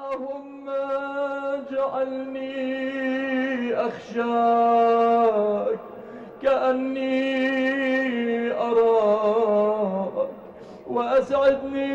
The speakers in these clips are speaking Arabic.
اللهم اجعلني أخشاك كأني أراك، وأسعدني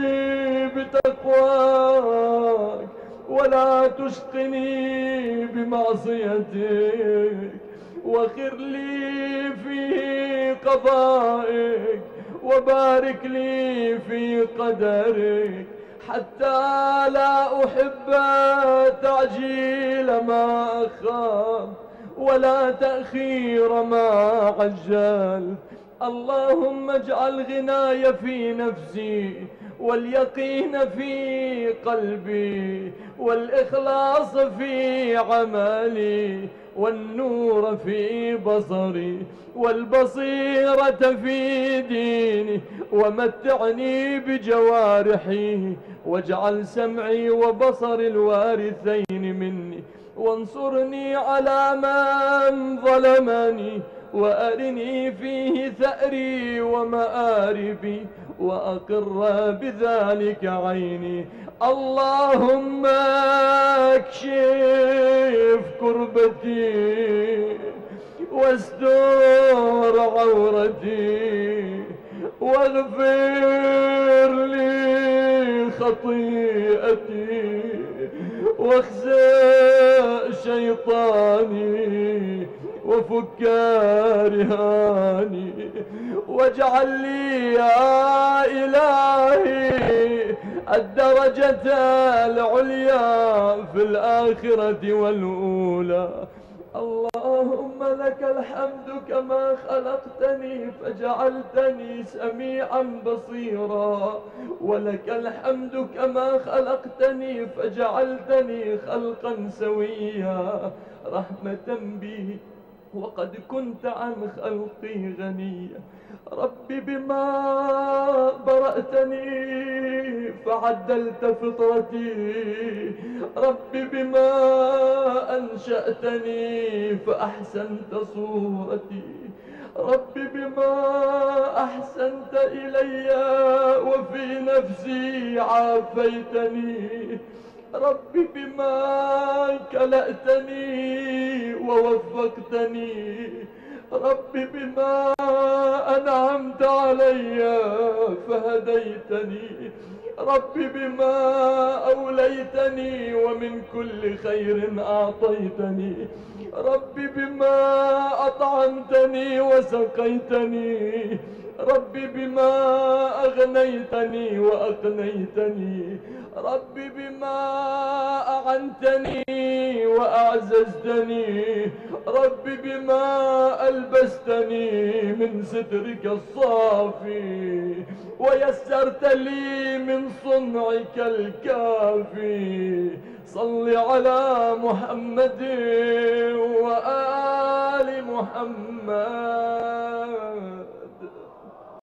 بتقواك ولا تشقني بمعصيتك، وخر لي في قضائك وبارك لي في قدرك، حتى لا أحب تعجيل ما أخر ولا تأخير ما عجل. اللهم اجعل غناي في نفسي، واليقين في قلبي، والإخلاص في عملي، والنور في بصري، والبصيرة في ديني، ومتعني بجوارحي، واجعل سمعي وبصري الوارثين مني، وانصرني على من ظلمني، وأرني فيه ثأري ومآربي، وأقر بذلك عيني. اللهم اكشف كربتي واستر عورتي، واغفر لي خطيئتي، واخزى شيطاني، وفك رهاني، واجعل لي يا إلهي الدرجة العليا في الآخرة والأولى. اللهم لك الحمد كما خلقتني فجعلتني سميعا بصيرا، ولك الحمد كما خلقتني فجعلتني خلقا سويا، رحمة بي وقد كنت عن خلقي غنيا. ربي بما برأتني فعدلت فطرتي، ربي بما أنشأتني فأحسنت صورتي، ربي بما أحسنت إلي وفي نفسي عافيتني، ربي بما كلأتني ووفقتني، ربي بما أنعمت علي فهديتني، ربي بما أوليتني ومن كل خير أعطيتني، ربي بما أطعمتني وسقيتني، ربي بما أغنيتني وأقنيتني، ربي بما أعنتني وأعززتني، ربي بما ألبستني من سترك الصافي، ويسرت لي من صنعك الكافي. صل على محمد وآل محمد.